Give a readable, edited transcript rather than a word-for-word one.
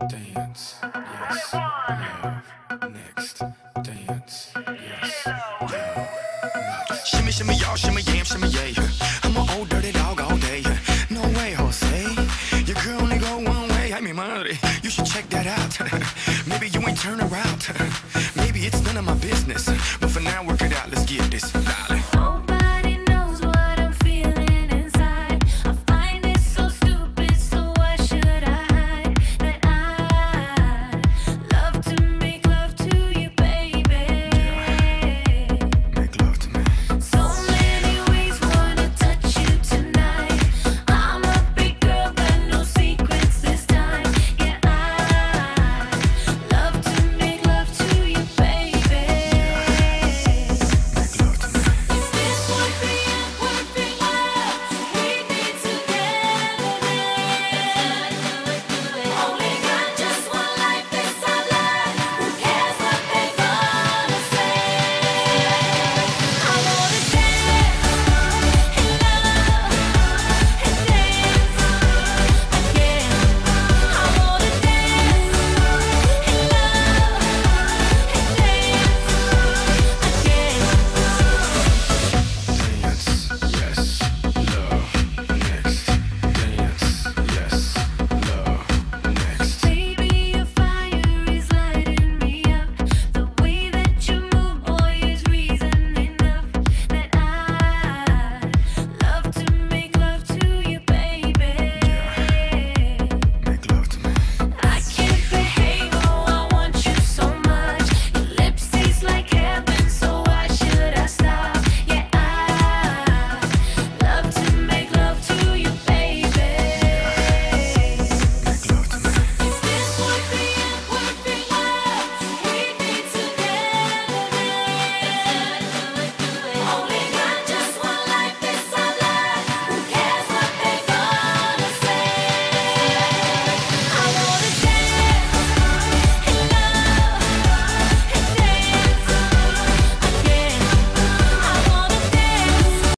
Dance, yes, love, next, dance, yes, love, next. Shimmy, shimmy, y'all, shimmy, yam, shimmy, yay. I'm an old dirty dog all day. No way, Jose. Your girl only go one way. I mean, money. You should check that out. Maybe you ain't turn around. Maybe it's none of my business. But for now, work it out. Let's get this. Dale.